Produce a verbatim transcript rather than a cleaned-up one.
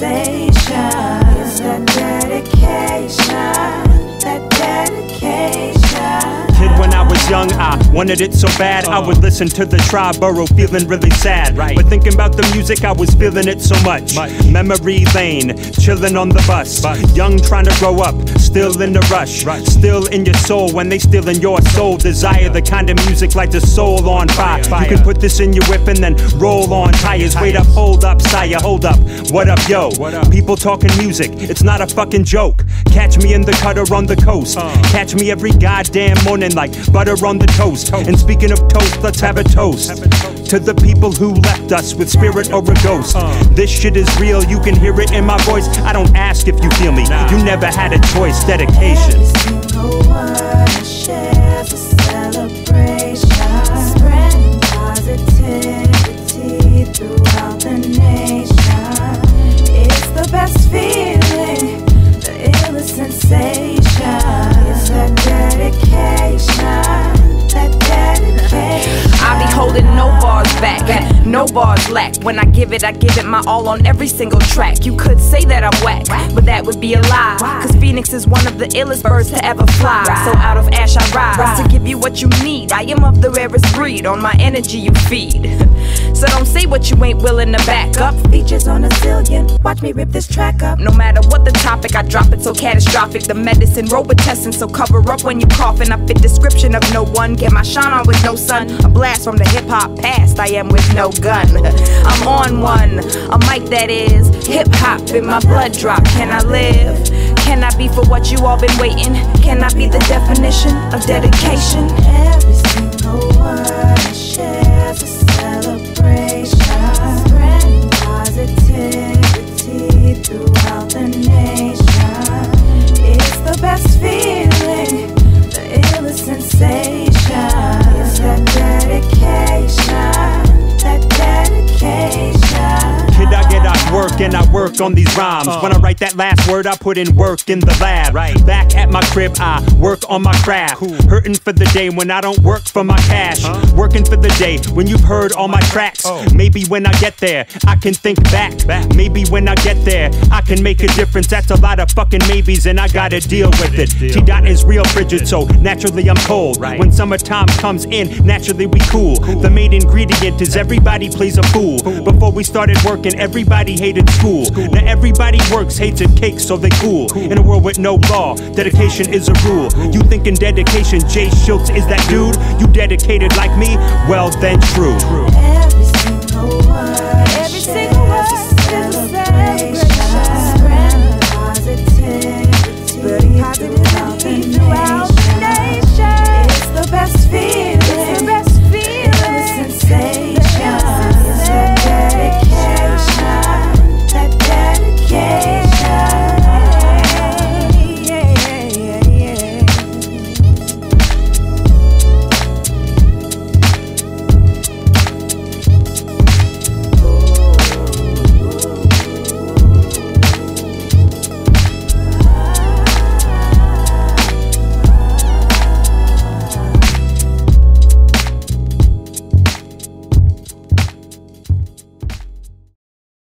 sensation. It's that dedication, that dedication. Kid, when I was young, I wanted it so bad. I would listen to the Triborough, feeling really sad. Right. But thinking about the music, I was feeling it so much. much. Memory lane, chilling on the bus. bus. Young, trying to grow up, still in the rush. Rush. Still in your soul when they still in your soul. Desire the kind of music like the soul on fire. Fire. You can put this in your whip and then roll on tires. Wait up, hold up, sire, hold up. What up, yo? What up? People talking music, it's not a fucking joke. Catch me in the cutter on the coast. Uh. Catch me every goddamn morning like butter on the toast. Toast. And speaking of toast, let's have a toast. Have a toast. To the people who left us with spirit or a ghost. Uh. This shit is real, you can hear it in my voice. I don't ask if you feel me, Nah. you never had a choice. Dedication. Every single one shares a celebration, spreading positivity throughout the nation. It's the best feeling, the illest sensation. It's that dedication, that dedication. I be holding no bars back, no bars lack. When I give it, I give it my all on every single track. You could say that I'm whack, but that would be a lie. Cause Phoenix is one of the illest birds to ever fly. So out of ash I rise to give you what you need. I am of the rarest breed, on my energy you feed. So don't say what you ain't willing to back up. Features on a zillion, watch me rip this track up. No matter what the topic, I drop it so catastrophic. The medicine, Robitussin, so cover up when you coughing. I fit description of no one, get my shine on with no sun. A blast from the hip-hop past, I am with no gun. I'm on one, a mic that is hip-hop in my blood drop. Can I live? Can I be for what you all been waiting? Can I be the definition of dedication? Every single one shares a celebration, spreading positivity throughout the nation. It's the best feeling, the illest sensation. It's that dedication, that dedication. Kid, I get out work and I work on these rhymes. Uh. When I write that last word, I put in work in the lab. Right. Back at my crib, I work on my craft. Cool. Hurting for the day when I don't work for my cash. Huh? Working for the day when you've heard all my tracks. Oh. Maybe when I get there, I can think back. Back. Maybe when I get there, I can make a difference. That's a lot of fucking maybes and I gotta deal with it. Deal T-Dot with is it. real frigid, so naturally I'm cold. Right. When summertime comes in, naturally we cool. Cool. The main ingredient is everybody plays a fool. Fool. Before we started working, everybody hated school. Now everybody works, hates it, cakes, so they cool. In a world with no law, dedication is a rule. You thinking dedication, Jay Schultz is that dude? You dedicated like me? Well then true. Every single one, every single